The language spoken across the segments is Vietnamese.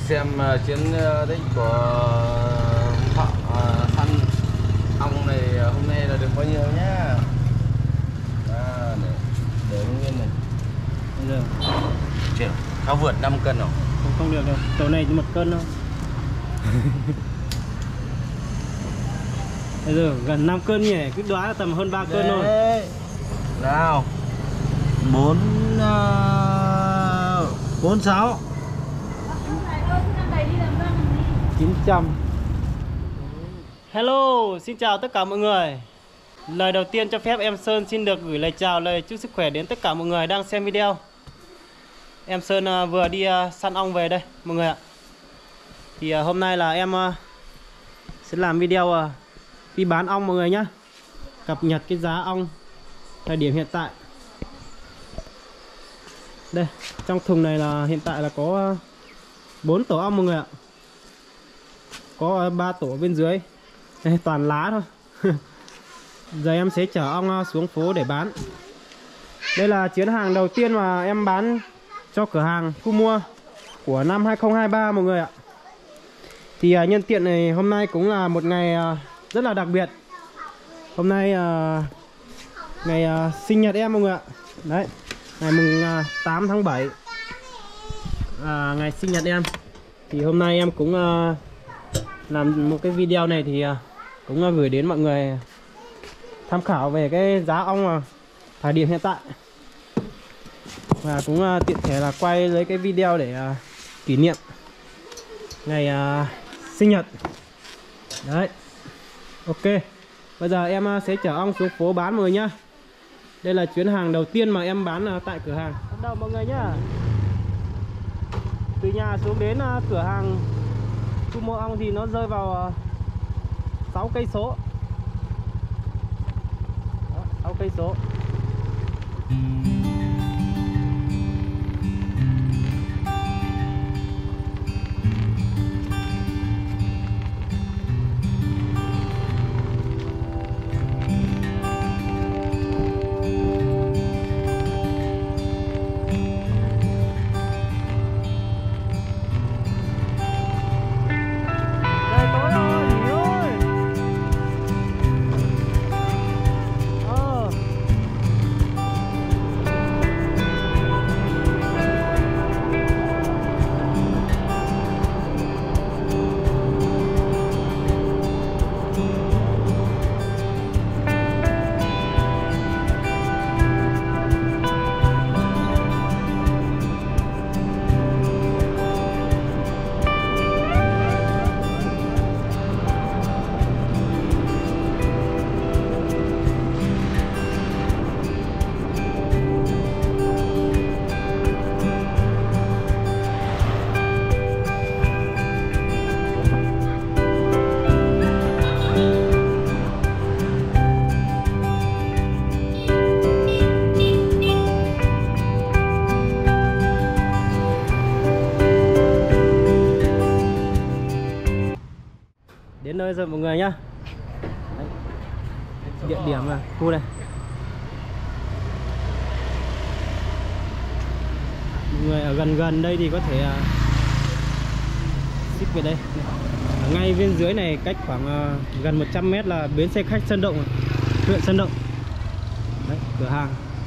xem chiến tích của Thọ săn ong này hôm nay là được bao nhiêu nhá. Để nguyên này. Được. Triệu, nó vượt 5 cân rồi. Không được đâu, tổ này chỉ 1 cân thôi. Bây giờ gần 5 cân nhỉ, cứ đoán là tầm hơn 3 cân thôi. Nào 46 900. Hello, xin chào tất cả mọi người. Lời đầu tiên cho phép em Sơn xin được gửi lời chào, lời chúc sức khỏe đến tất cả mọi người đang xem video. Em Sơn vừa đi săn ong về đây mọi người ạ. Thì hôm nay là em sẽ làm video đi bán ong mọi người nhé. Cập nhật cái giá ong thời điểm hiện tại. Đây, trong thùng này là hiện tại là có 4 tổ ong mọi người ạ. Có 3 tổ bên dưới. Đây, toàn lá thôi. Giờ em sẽ chở ong xuống phố để bán. Đây là chuyến hàng đầu tiên mà em bán cho cửa hàng thu mua của năm 2023 mọi người ạ. Thì nhân tiện này hôm nay cũng là một ngày rất là đặc biệt. Hôm nay ngày sinh nhật em mọi người ạ. Đấy, ngày mùng 8 tháng 7 ngày sinh nhật em. Thì hôm nay em cũng làm một cái video này thì cũng gửi đến mọi người tham khảo về cái giá ong thời điểm hiện tại. Và cũng tiện thể là quay lấy cái video để kỷ niệm ngày sinh nhật. Đấy. Ok. Bây giờ em sẽ chở ong xuống phố bán mọi người nhá. Đây là chuyến hàng đầu tiên mà em bán tại cửa hàng. Bắt đầu mọi người nhá. Từ nhà xuống đến cửa hàng thu mua ong thì nó rơi vào 6 cây số. 6 cây số. Đến nơi rồi mọi người nhá. Đấy. Địa điểm là khu này. Mọi người ở gần đây thì có thể xích về đây. Ở ngay bên dưới này cách khoảng gần 100 m là bến xe khách Sơn Động, huyện Sơn Động. Đấy, cửa hàng.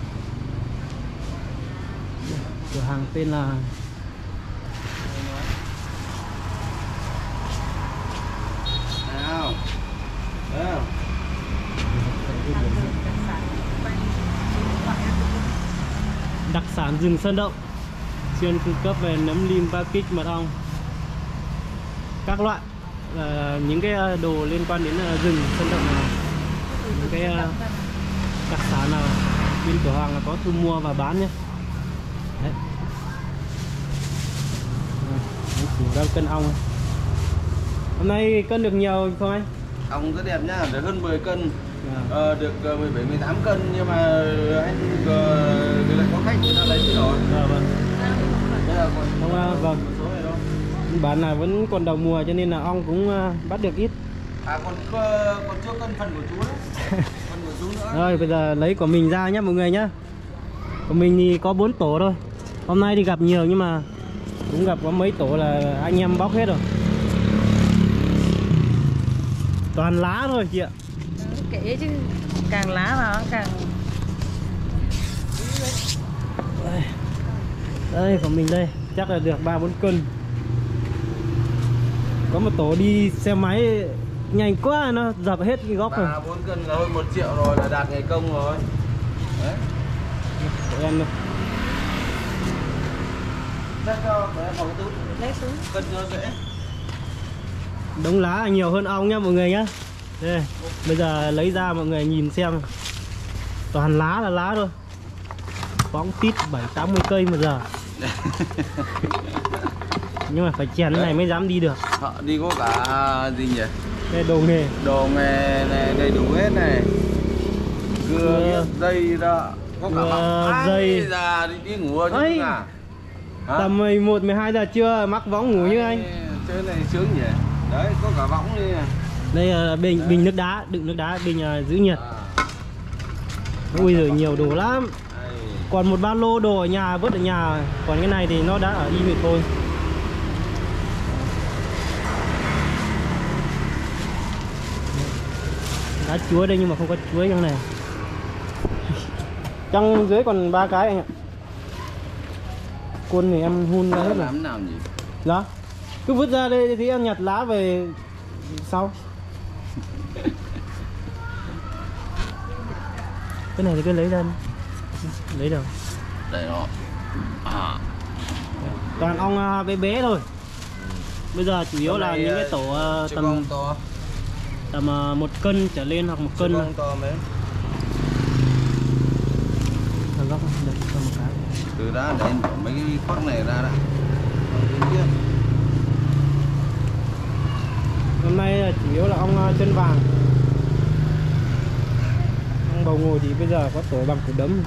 Cửa hàng tên là đặc sản rừng Sơn Động, chuyên cung cấp về nấm lim, ba kích, mật ong, các loại những cái đồ liên quan đến rừng Sơn Động này, những cái đặc sản nào bên cửa hàng là có thu mua và bán nhé. Đấy. Chỉ đang cân ong. Hôm nay cân được nhiều không anh? Ong rất đẹp nhá, được hơn 10 cân. Được 17-18 cân nhưng mà anh người lại có khách người ta lấy cái đó. Vâng. Đây là Vâng. Số này đâu. Bán là vẫn còn đầu mùa cho nên là ong cũng bắt được ít. Còn chưa cân phần của chú đấy. Phần của chú nữa. Rồi bây giờ lấy của mình ra nhé mọi người nhé. Của mình thì có 4 tổ thôi. Hôm nay thì gặp nhiều nhưng mà Cũng gặp có mấy tổ là anh em bóc hết rồi. Toàn lá thôi chị ạ. Kệ chứ càng lá vào càng. Đây của mình đây chắc là được 3-4 cân. Có một tổ đi xe máy nhanh quá, nó dập hết cái góc rồi. 3-4 cân là hơn 1 triệu rồi, là đạt ngày công rồi. Đấy. Của em đây. Chắc cho để em vào cái túi Lấy xuống. cân cho dễ. Đống lá nhiều hơn ong nhá mọi người nhá. Đây, bây giờ lấy ra mọi người nhìn xem. Toàn lá là lá thôi. Bóng tít 7-80 cây một giờ. Nhưng mà phải chèn này mới dám đi được. Họ đi có cả gì nhỉ? Đây đồ nghề. Đồ nghề này đầy đủ hết này. Cưa, dây đó. Có cả bọc dây ra đi ngủ chứ ấy. à? Tầm 11-12 giờ trưa mắc võng ngủ như anh. Chơi này sướng nhỉ? Đấy, có cả võng đi. Đây là bình nước đá, đựng nước đá, bình giữ nhiệt. Ui giời nhiều đồ lắm. Còn một ba lô đồ ở nhà, vứt ở nhà. Còn cái này thì nó đã ở im rồi thôi. Đá chuối đây nhưng mà không có chuối trong này. Trong dưới còn 3 cái anh ạ. Quân thì em hun ra hết rồi. Làm nào nhỉ? Đó. Cứ vứt ra đây thì em nhặt lá về sau. Cái này thì cứ lấy ra đi. Lấy đâu? Đây nó. À. Toàn ong bé bé thôi. Bây giờ chủ yếu là những cái tổ tầm 1 cân trở lên hoặc 1 cân. To mấy. Góc đây, cho một cái. Từ đã để mấy cái khoác này ra đã. Hôm nay là chủ yếu là ong chân vàng. Ong bầu ngồi thì bây giờ có tổ bằng củ đấm.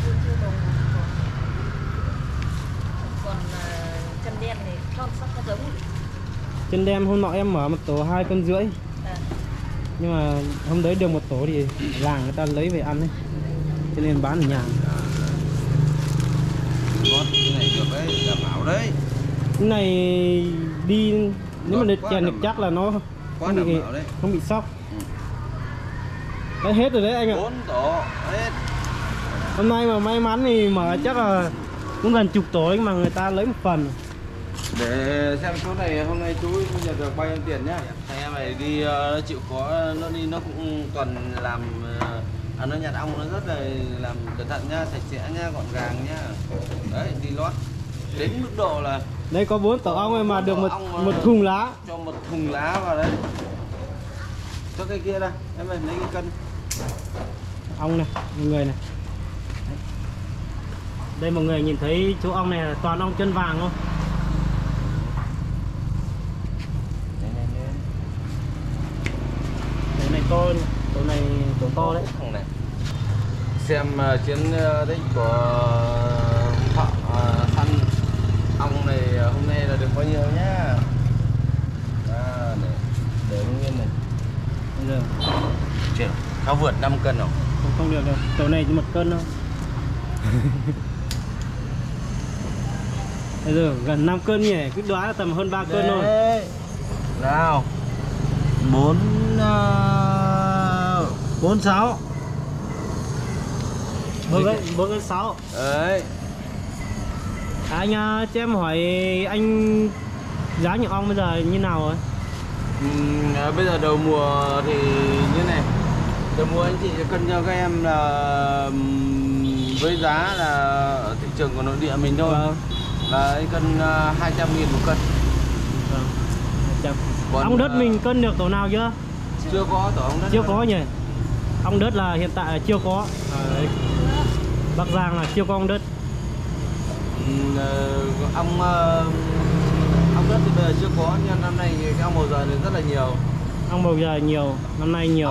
Còn chân đen này con sắp có giống. Chân đen hôm nọ em mở một tổ 2,5 cân. Nhưng mà hôm đấy được một tổ thì làng người ta lấy về ăn ấy. Cho nên bán ở nhà. Ngon, cái này được đấy, đảm bảo đấy. Cái này đi nếu mà được chèn được chắc là nó Quá đảm bảo đấy. không bị sóc. Đấy hết rồi đấy anh ạ. 4 tổ hết. Hôm nay mà may mắn thì mở chắc là cũng gần chục tổ nhưng mà người ta lấy một phần. Để xem số này hôm nay chú nhận được bao nhiêu tiền nhá. Thằng em này đi nó chịu khó, nó đi nó cũng toàn làm nó nhặt ong nó rất là làm cẩn thận nhá, sạch sẽ nhá, gọn gàng nhá. Đấy, đi lót đến mức độ là Đây có 4 tổ ong ấy mà được một thùng lá. cho một thùng lá vào đấy. Cho cái kia đây, em ơi lấy cái cân. Ong này, mọi người này. Đây mọi người nhìn thấy chỗ ong này là toàn ong chân vàng thôi. Tổ này to, tổ này tổ to đấy. Thằng này. Xem chiến tích của thợ săn ong này hôm nay là được bao nhiêu nhá. Để nguyên này. Bây giờ Chuyện nó vượt 5 cân rồi. không được đâu, tổ này chỉ 1 cân thôi. Bây giờ gần 5 cân nhỉ, cứ đoán là tầm hơn 3 cân thôi. Nào 46. 46. Đấy. Anh cho em hỏi anh giá nhựa ong bây giờ như nào rồi? Bây giờ đầu mùa thì như này. Đầu mùa anh chị cân cho các em là với giá là ở thị trường của nội địa mình thôi. Vâng. Là anh cân 200.000 một cân. Vâng. Còn, ong đất mình cân được tổ nào chưa? Chưa có tổ ong đất. Chưa có nhỉ. Ong đất là hiện tại là chưa có. Đấy. Bắc Giang là chưa có ong đất. Ong đất thì bây giờ chưa có, nhưng năm nay cái ong bầu giờ thì rất là nhiều. Ong bầu giờ nhiều, năm nay nhiều.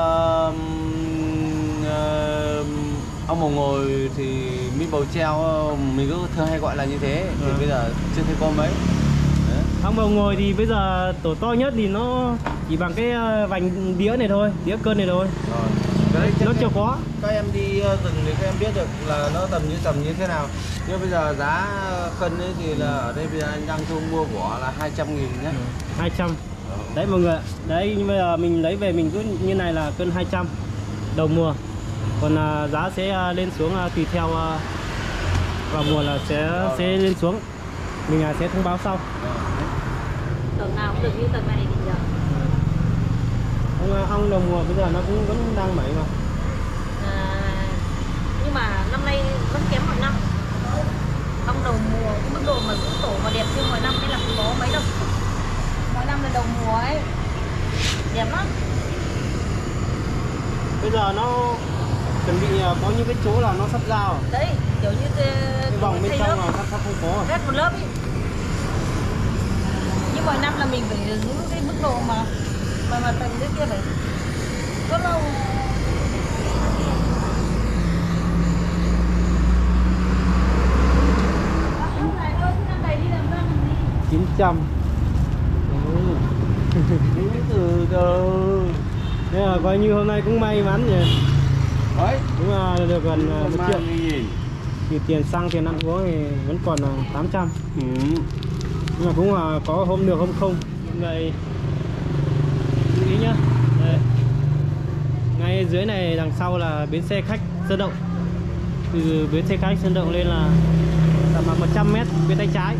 Ong bầu ngồi thì mi bầu treo mình cứ thường hay gọi là như thế. Thì bây giờ chưa thấy có mấy. Đấy. Ong bầu ngồi thì bây giờ tổ to nhất thì nó chỉ bằng cái vành đĩa này thôi, đĩa cân này thôi. Rồi. nó chưa có. Các em đi rừng thì các em biết được là nó tầm như thế nào. Nhưng bây giờ giá cân ấy thì là ở đây bây giờ anh đang thu mua của là 200.000 nhé. 200. Đấy mọi người, đấy nhưng bây giờ mình lấy về mình cứ như này là cân 200 đầu mùa. Còn giá sẽ lên xuống tùy theo vào mùa là sẽ lên xuống. Mình sẽ thông báo sau. Tầng nào cũng được như tầng này thì giờ. Ong đầu mùa bây giờ nó cũng vẫn đang bảy mà. Nhưng mà năm nay vẫn kém mọi năm. Ong đầu mùa cái mức độ mà dưỡng tổ mà đẹp như mọi năm mới là không có mấy đâu. Mỗi năm là đầu mùa ấy đẹp lắm. Bây giờ nó chuẩn bị có những cái chỗ là nó sắp rào. Đấy, kiểu như cái vòng bên trong là sắp không có. ghét một lớp ấy. Nhưng mọi năm là mình phải giữ cái mức độ mà tầng dưới kia phải rất lâu. Lúc này thôi, năm này đi làm ăn làm gì? 900. Từ từ. Thế là coi như hôm nay cũng may mắn nhỉ. Đấy. Cũng được gần 1 triệu. Nghìn. Thì tiền xăng tiền ăn uống thì vẫn còn là 800. Nhưng mà cũng có hôm được hôm không. Mọi người chú ý nhá. Đây. Ngay dưới này đằng sau là bến xe khách Sơn Động. Từ bến xe khách Sơn Động lên là tầm 100 m bên tay trái.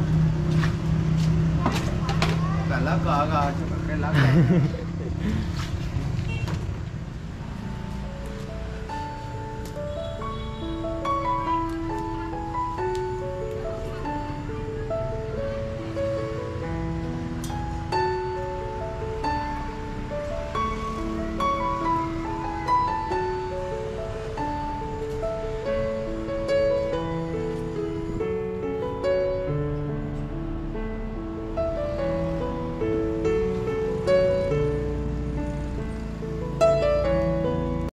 Cả lá cờ kìa, cái lá cờ.